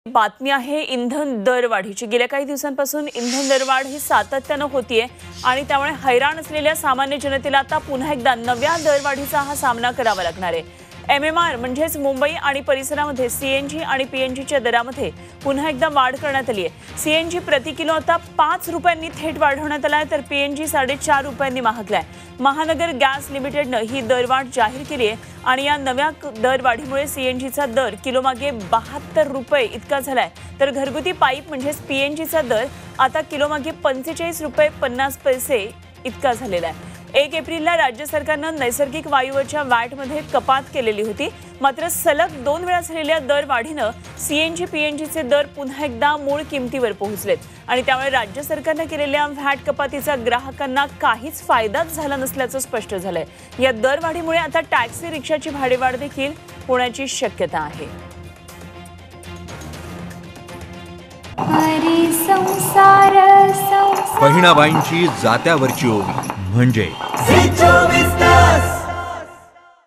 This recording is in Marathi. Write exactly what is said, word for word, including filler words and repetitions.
बातमी आहे इंधन दरवाढीची। गेल्या काही दिवसांपासून इंधन दरवाढ ही सातत्याने होतीये आणि त्यामुळे हैराण असलेल्या सामान्य जनतेला आता पुन्हा एकदा नव्या दरवाढीचा हा सामना करावा लागणार आहे। एमएमआर म्हणजेच मुंबई आणि परिसरामध्ये सीएनजी आणि पीएनजीच्या दरामध्ये पुन्हा एकदा वाढ करण्यात आली आहे। सीएनजी प्रति किलो आता पाच रुपयांनी थेट वाढवण्यात आलाय, तर पीएनजी साडेचार रुपयांनी महागलाय। महानगर गॅस लिमिटेडनं ही दरवाढ जाहीर केली आहे आणि या नव्या दरवाढीमुळे सीएनजीचा दर किलोमागे बहात्तर रुपये इतका झालाय, तर घरगुती पाईप म्हणजेच पीएनजीचा दर आता किलोमागे पंचेचाळीस रुपये पन्नास पैसे इतका झालेला आहे। एक एप्रिलला राज्य सरकारनं नैसर्गिक वायूवरच्या वॅटमध्ये कपात केलेली होती, मात्र सलग दोन वेळा झालेल्या दरवाढीनं सीएनजी पीएनजीचे दर पुन्हा एकदा मूळ किमतीवर पोहोचलेत आणि त्यामुळे राज्य सरकारनं केलेल्या व्हॅट कपातीचा ग्राहकांना काहीच फायदाच झाला नसल्याचं स्पष्ट झालंय। या दरवाढीमुळे आता टॅक्सी रिक्षाची भाडेवाढ देखील होण्याची शक्यता आहे। बहिणाबाईंची जात्यावरची ओवी म्हणजे